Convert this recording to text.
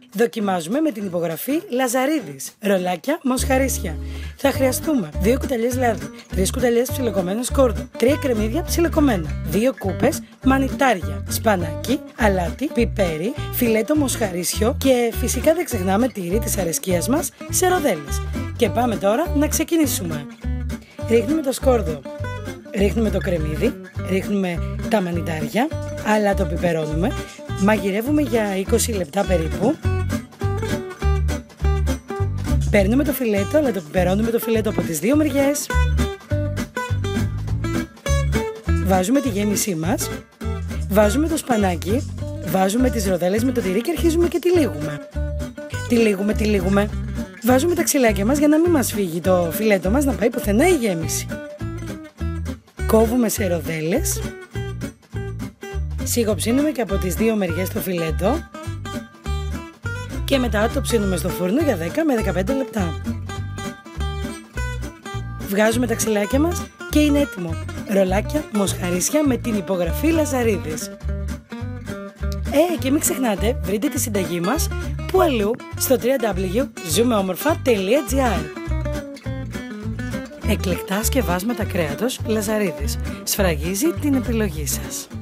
Δοκιμάζουμε με την υπογραφή Λαζαρίδης. Ρολάκια μοσχαρίσια. Θα χρειαστούμε 2 κουταλιές λάδι, 3 κουταλιές ψιλοκομμένο σκόρδο, 3 κρεμμύδια ψιλοκομμένα, 2 κούπες μανιτάρια, σπανάκι, αλάτι, πιπέρι, φιλέτο μοσχαρίσιο και φυσικά δεν ξεχνάμε τυρί της αρεσκίας μας σε ροδέλες. Και πάμε τώρα να ξεκινήσουμε. Ρίχνουμε το σκόρδο, ρίχνουμε το κρεμμύδι, ρίχνουμε τα μανιτάρια, αλλά το πιπερώνουμε, μαγειρεύουμε για 20 λεπτά περίπου. Παίρνουμε το φιλέτο, αλλά το πιπερώνουμε το φιλέτο από τις δύο μεριές. Βάζουμε τη γέμισή μας, βάζουμε το σπανάκι, βάζουμε τις ροδέλες με το τυρί και αρχίζουμε και τυλίγουμε. Βάζουμε τα ξυλάκια μας για να μην μας φύγει το φιλέτο μας, να πάει πουθενά η γέμιση. Κόβουμε σε ροδέλες, σιγοψύνουμε και από τις δύο μεριές το φιλέτο και μετά το ψήνουμε στο φούρνο για 10 με 15 λεπτά. Βγάζουμε τα ξυλάκια μας και είναι έτοιμο. Ρολάκια μοσχαρίσια με την υπογραφή Λαζαρίδης. Και μην ξεχνάτε, βρείτε τη συνταγή μας που αλλού στο www.ζουμεόμορφα.gr. Εκλεκτά σκευάσματα κρέατος Λαζαρίδης. Σφραγίζει την επιλογή σας.